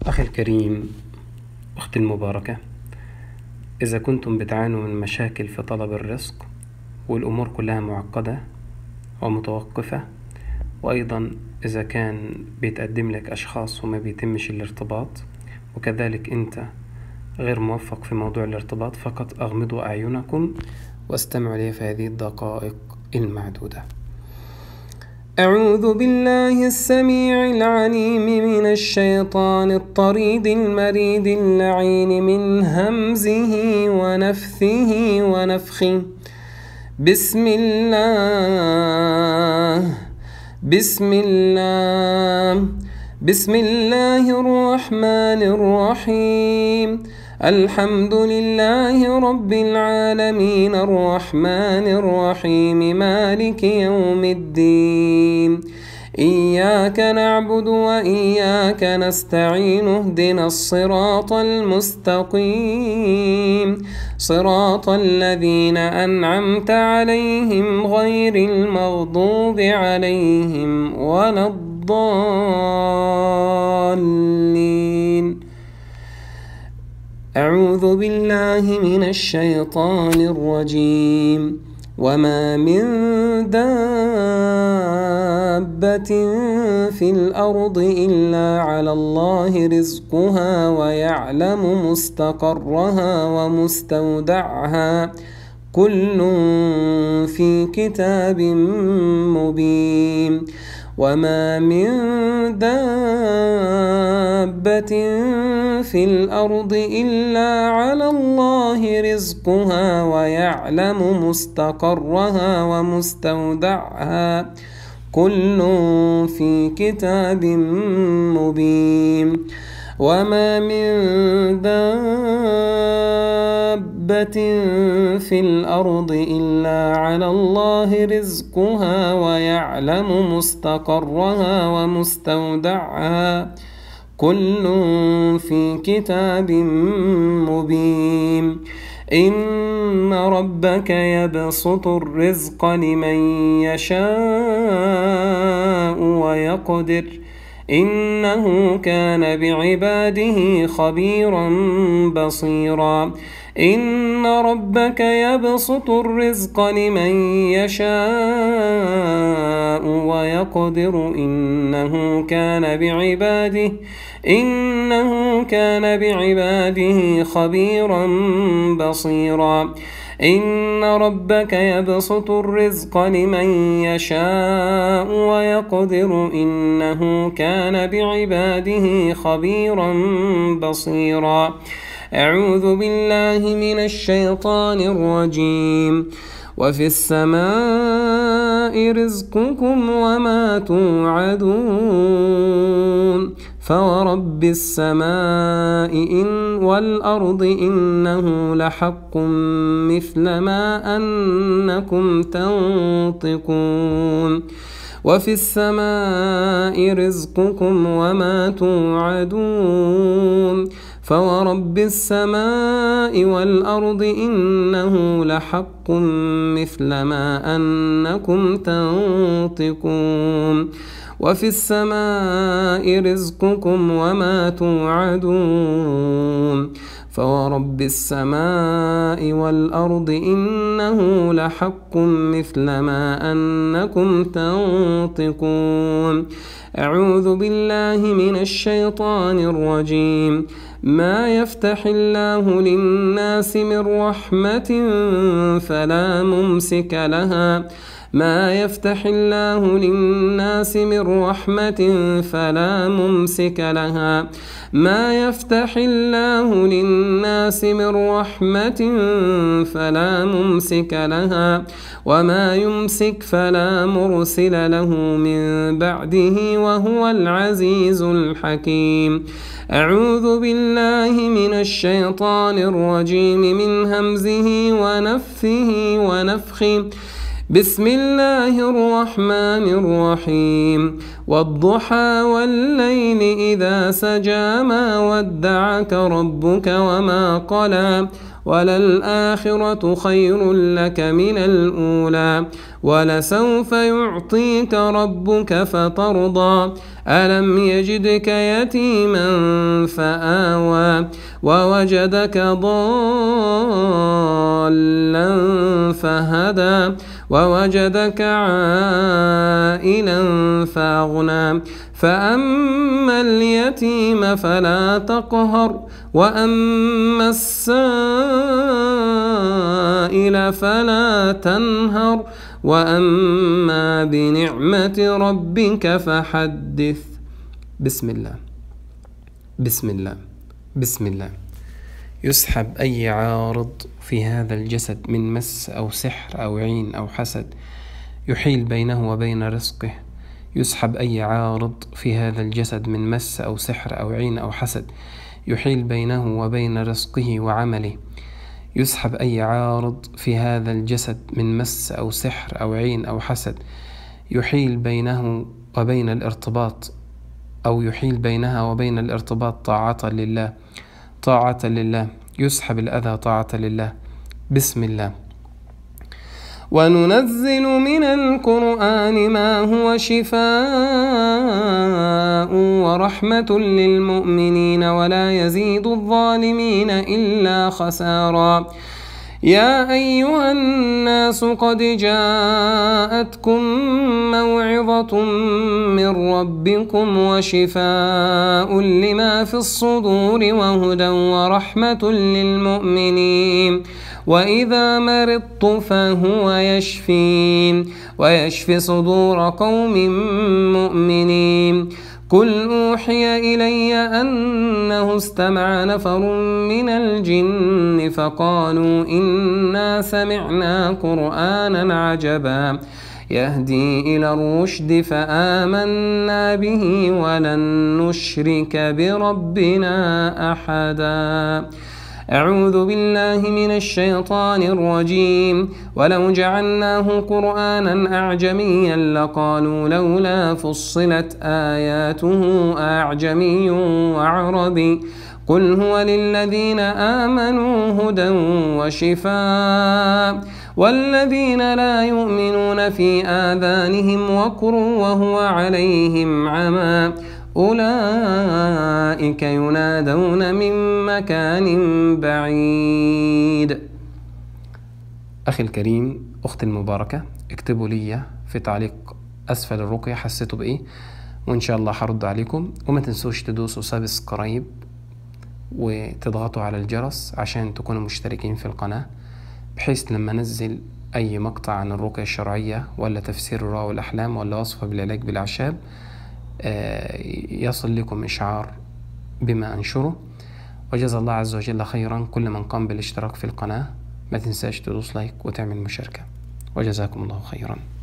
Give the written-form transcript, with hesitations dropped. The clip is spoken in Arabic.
أخي الكريم، أختي المباركة، إذا كنتم بتعانوا من مشاكل في طلب الرزق والأمور كلها معقدة ومتوقفة، وأيضا إذا كان بيتقدم لك أشخاص وما بيتمش الارتباط، وكذلك أنت غير موفق في موضوع الارتباط، فقط أغمضوا أعينكم واستمعوا لي في هذه الدقائق المعدودة. أعوذ بالله السميع العليم من الشيطان الطريد المريد اللعين من همزه ونفثه ونفخه. بسم الله الرحمن الرحيم. الحمد لله رب العالمين الرحمن الرحيم مالك يوم الدين. إياك نعبد وإياك نستعين اهدنا الصراط المستقيم صراط الذين أنعمت عليهم غير المغضوب عليهم ولا الضالين. أعوذ بالله من الشيطان الرجيم. وما من دابة في الأرض إلا على الله رزقها ويعلم مستقرها ومستودعها كل في كتاب مبين. وما من دابة في الأرض إلا على الله رزقها ويعلم مستقرها ومستودعها كل في كتاب مبين. وما من دابة في الأرض إلا على الله رزقها ويعلم مستقرها ومستودعها كل في كتاب مبين. إن ربك يبسط الرزق لمن يشاء ويقدر إنه كان بعباده خبيرا بصيرا. إن ربك يبسط الرزق لمن يشاء ويقدر إنه كان بعباده خبيرا بصيرا. إن ربك يبسط الرزق لمن يشاء ويقدر إنه كان بعباده خبيرا بصيرا. أعوذ بالله من الشيطان الرجيم. وفي السماء رزقكم وما توعدون فورب السماء والأرض إنه لحق مثل ما أنكم تنطقون. وفي السماء رزقكم وما توعدون فورب السماء والأرض إنه لحق مثل ما أنكم تنطقون. وفي السماء رزقكم وما توعدون فورب السماء والأرض إنه لحق مثل ما أنكم تنطقون. أعوذ بالله من الشيطان الرجيم. ما يفتح الله للناس من رحمة فلا ممسك لها ما يفتح الله للناس من رحمة فلا ممسك لها ما يفتح الله للناس من رحمة فلا ممسك لها وما يمسك فلا مرسل له من بعده وهو العزيز الحكيم. أعوذ بالله من الشيطان الرجيم من همزه ونفثه ونفخه. بسم الله الرحمن الرحيم. والضحى والليل إذا سجى ما ودعك ربك وما قلى وللآخرة خير لك من الأولى ولسوف يعطيك ربك فترضى ألم يجدك يتيما فآوى ووجدك ضالا فهدى ووجدك عائلا فأغنى فأما اليتيم فلا تقهر وأما السائل فلا تنهر وأما بنعمة ربك فحدث. بسم الله بسم الله بسم الله. يسحب أي عارض في هذا الجسد من مس أو سحر أو عين أو حسد يحيل بينه وبين رزقه. يسحب أي عارض في هذا الجسد من مس أو سحر أو عين أو حسد يحيل بينه وبين رزقه وعمله. يسحب أي عارض في هذا الجسد من مس أو سحر أو عين أو حسد يحيل بينه وبين الارتباط أو يحيل بينها وبين الارتباط طاعة لله طاعة لله. يسحب الأذى طاعة لله. بسم الله. وننزل من القرآن ما هو شفاء ورحمة للمؤمنين ولا يزيد الظالمين إلا خسارا. يا أيها الناس قد جاءتكم موعظة من ربكم وشفاء لما في الصدور وهدى ورحمة للمؤمنين وإذا مرضت فهو يشفين ويشفي صدور قوم مؤمنين. قل أوحي إلي أنه استمع نفر من الجن فقالوا إنا سمعنا قرآنا عجبا يهدي إلى الرشد فآمنا به ولن نشرك بربنا أحدا. أعوذ بالله من الشيطان الرجيم. ولو جعلناه قرآنا أعجميا لقالوا لولا فصلت آياته أعجمي وعربي قل هو للذين آمنوا هدى وشفاء والذين لا يؤمنون في آذانهم وقر وهو عليهم عمى أولئك ينادون من مكان بعيد. أخي الكريم، أختي المباركة، اكتبوا لي في تعليق أسفل الرقية حسيتوا بإيه، وإن شاء الله هرد عليكم. وما تنسوش تدوسوا سبسكرايب وتضغطوا على الجرس عشان تكونوا مشتركين في القناة، بحيث لما ننزل أي مقطع عن الرقية الشرعية ولا تفسير الرؤى والأحلام ولا وصفة بالعلاج بالأعشاب يصل لكم إشعار بما أنشره. وجزا الله عز وجل خيرا كل من قام بالاشتراك في القناة. ما تنساش تدوس لايك وتعمل مشاركة، وجزاكم الله خيرا.